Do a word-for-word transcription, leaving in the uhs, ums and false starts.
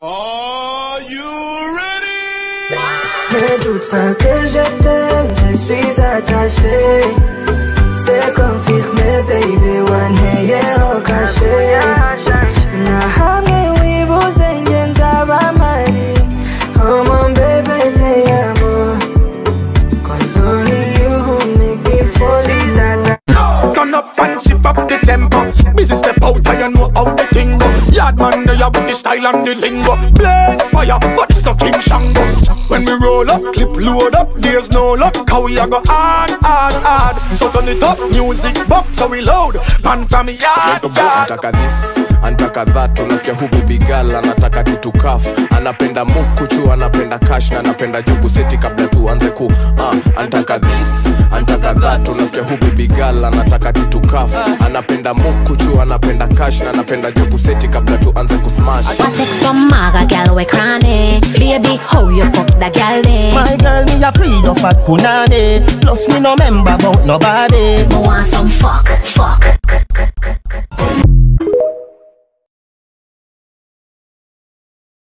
Are you ready? Ne doute pas que je t'aime, je suis attaché. C'est confirmé, baby, one hey au cachet. Na hamwe wibuze ngenza bamari. Oh mon bébé, te amo. Cause only you who make me fall in love. Turn up and shift up the tempo. Busy step out so you know how the thing go. Yard man there with the style and the lingo. Blaze fire, but it's no King Shango. When we roll up, clip load up, there's no luck. How we a go hard, hard, hard. So turn it up, music box so we load. Man from yard, yard. Antaka this, antaka that. Unasikia hu baby girl anataka tutukaf. Anapenda mukuchu, anapenda cash na anapenda jugu seti kabla tuanze ku uh, antaka this, antaka that. Unasikia hu baby girl anataka tutukaf. Anapenda mukuchu, anapenda cash na anapenda jugu seti kabla tuanze ku smash. I take some maga gal we cranny. Baby, how you fuck that gal me? My girl, me a pre of fat punani. Plus me no member about nobody. Me want some fuck, fuck.